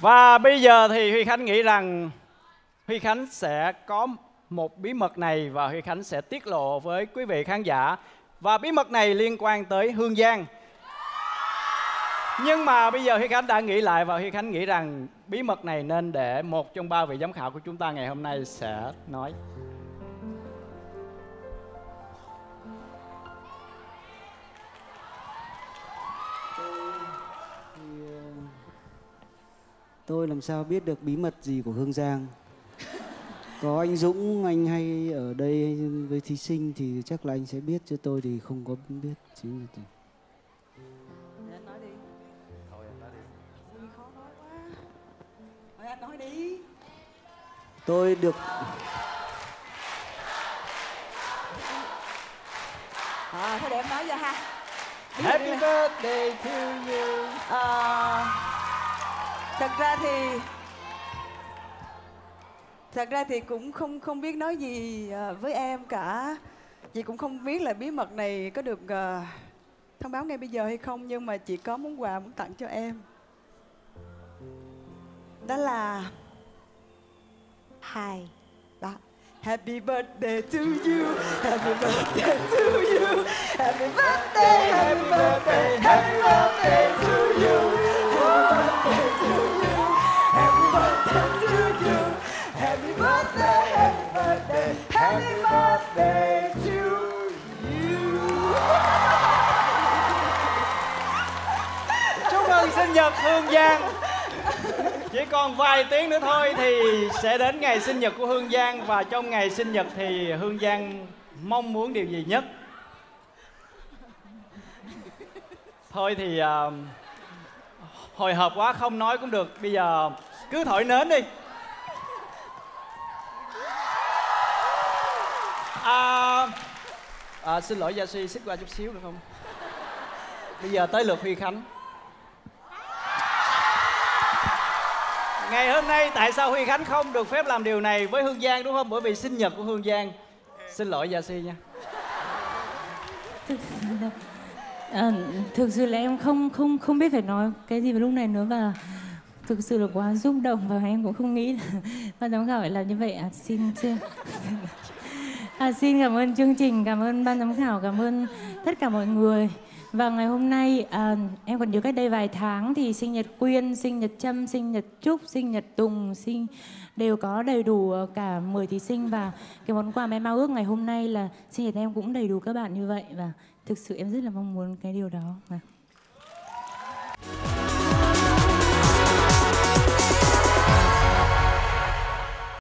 Và bây giờ thì Huy Khánh nghĩ rằng Huy Khánh sẽ có một bí mật này và Huy Khánh sẽ tiết lộ với quý vị khán giả. Và bí mật này liên quan tới Hương Giang. Nhưng mà bây giờ Huy Khánh đã nghĩ lại và Huy Khánh nghĩ rằng bí mật này nên để một trong ba vị giám khảo của chúng ta ngày hôm nay sẽ nói. Tôi làm sao biết được bí mật gì của Hương Giang. Có anh Dũng, anh hay ở đây với thí sinh thì chắc là anh sẽ biết, chứ tôi thì không có biết chính là gì. Anh nói đi. Thôi anh nói đi. Ui, khó nói quá. Thôi anh nói đi. Tôi được... Thôi để em nói cho ha. Happy birthday to you. Thật ra thì cũng không biết nói gì với em cả. Chị cũng không biết là bí mật này có được thông báo ngay bây giờ hay không, nhưng mà chị có món quà muốn tặng cho em. Đó là đó. Happy birthday to you, happy birthday to you, happy birthday, happy birthday, happy birthday to you, happy birthday to you, happy birthday to you, happy birthday, happy birthday, happy birthday to you. Chúc mừng sinh nhật Hương Giang. Chỉ còn vài tiếng nữa thôi thì sẽ đến ngày sinh nhật của Hương Giang. Và trong ngày sinh nhật thì Hương Giang mong muốn điều gì nhất? Thôi thì hồi hộp quá không nói cũng được. Bây giờ cứ thổi nến đi. Xin lỗi Gia Si, xích qua chút xíu được không? Bây giờ tới lượt Huy Khánh. Ngày hôm nay tại sao Huy Khánh không được phép làm điều này với Hương Giang đúng không? Bởi vì sinh nhật của Hương Giang. Xin lỗi Gia Si nha. Thực sự là em không biết phải nói cái gì vào lúc này nữa, và thực sự là quá xúc động và em cũng không nghĩ là ban giám khảo phải làm như vậy. Xin cảm ơn chương trình, cảm ơn ban giám khảo, cảm ơn tất cả mọi người. Và ngày hôm nay em còn nhớ cách đây vài tháng thì sinh nhật Quyên, sinh nhật Trâm, sinh nhật Trúc, sinh nhật Tùng đều có đầy đủ cả 10 thí sinh. Và cái món quà mà em ao ước ngày hôm nay là sinh nhật em cũng đầy đủ các bạn như vậy. Và thực sự em rất là mong muốn cái điều đó.